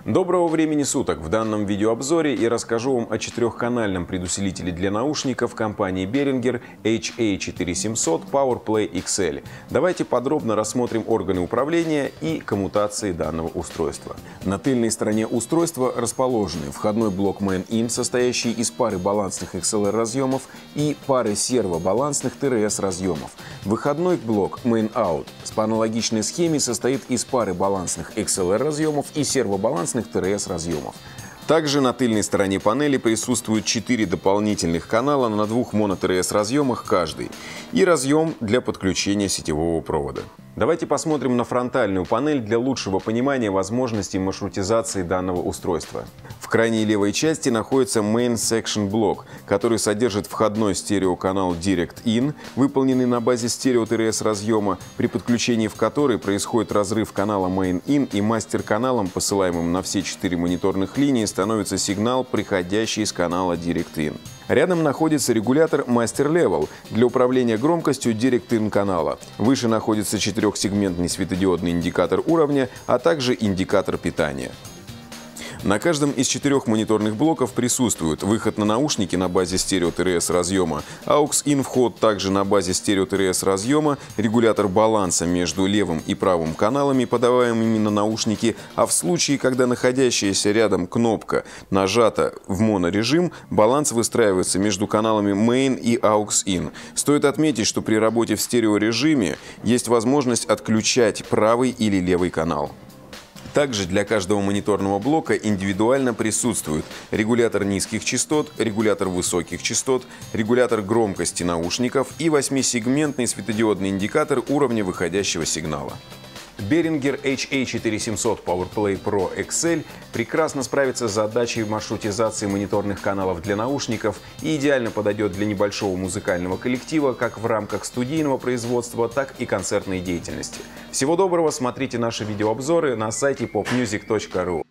Доброго времени суток! В данном видеообзоре я расскажу вам о четырехканальном предусилителе для наушников компании Behringer HA4700 PowerPlay XL. Давайте подробно рассмотрим органы управления и коммутации данного устройства. На тыльной стороне устройства расположены входной блок Main-In, состоящий из пары балансных XLR разъемов и пары сервобалансных TRS разъемов. Выходной блок Main-Out по аналогичной схеме состоит из пары балансных XLR разъемов и сервобалансных TRS разъемов. Также на тыльной стороне панели присутствуют 4 дополнительных канала на двух моно-TRS разъемах каждый и разъем для подключения сетевого провода. Давайте посмотрим на фронтальную панель для лучшего понимания возможностей маршрутизации данного устройства. В крайней левой части находится Main Section блок, который содержит входной стереоканал Direct-In, выполненный на базе стерео-TRS разъема, при подключении в который происходит разрыв канала Main-In, и мастер-каналом, посылаемым на все 4 мониторных линии, становится сигнал, приходящий из канала Direct-In. Рядом находится регулятор Master Level для управления громкостью Direct-In канала. Выше находится четырехсегментный светодиодный индикатор уровня, а также индикатор питания. На каждом из 4 мониторных блоков присутствует выход на наушники на базе стерео-TRS разъема, AUX-IN вход также на базе стерео-TRS разъема, регулятор баланса между левым и правым каналами, подаваемыми на наушники, а в случае, когда находящаяся рядом кнопка нажата в монорежим, баланс выстраивается между каналами Main и AUX-IN. Стоит отметить, что при работе в стереорежиме есть возможность отключать правый или левый канал. Также для каждого мониторного блока индивидуально присутствует регулятор низких частот, регулятор высоких частот, регулятор громкости наушников и 8-сегментный светодиодный индикатор уровня выходящего сигнала. Behringer HA4700 PowerPlay Pro XL прекрасно справится с задачей маршрутизации мониторных каналов для наушников и идеально подойдет для небольшого музыкального коллектива как в рамках студийного производства, так и концертной деятельности. Всего доброго, смотрите наши видеообзоры на сайте popmusic.ru.